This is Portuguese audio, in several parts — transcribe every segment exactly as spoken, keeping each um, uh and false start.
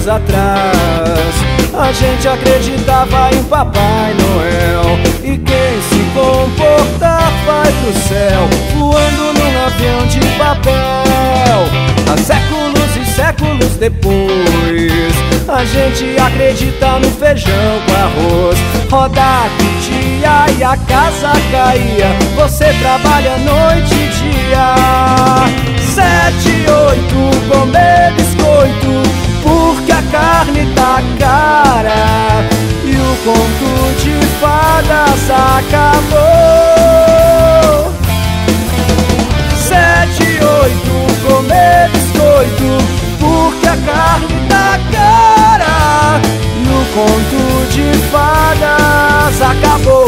anos atrás a gente acreditava em Papai Noel, e quem se comportar vai pro céu, voando num avião de papel. Há séculos e séculos depois a gente acredita no feijão com arroz. Roda que dia e a casa caía, você trabalha noite e dia. Sete, oito, comer biscoito, porque a carne tá cara e o conto de fadas acabou. Sete, oito, comer biscoito, porque a carne tá cara e o conto de fadas acabou.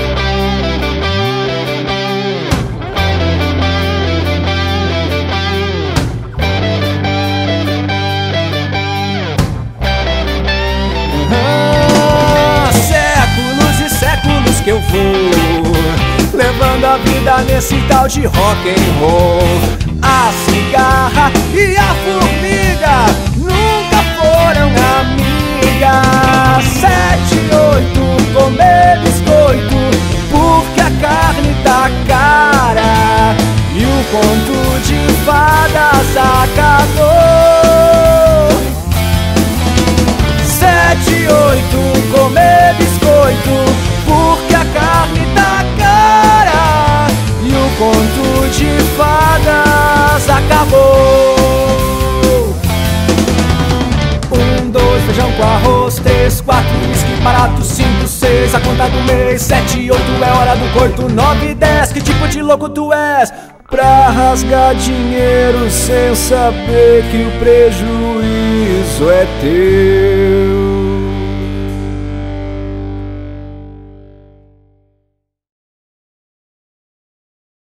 Que eu vou levando a vida nesse tal de rock and roll. A cigarra e a formiga nunca foram amigas. Sete, oito, comer biscoito, porque a carne tá cara e o conto de fadas acabou. Sete, oito, comer biscoito, porque a carne tá cara e o conto de fadas acabou. Um, dois, feijão com arroz. Três, quatro, whisky barato. Cinco, seis, a conta do mês. Sete, oito, é hora do corto. Nove, dez, que tipo de louco tu és pra rasgar dinheiro sem saber que o prejuízo é teu?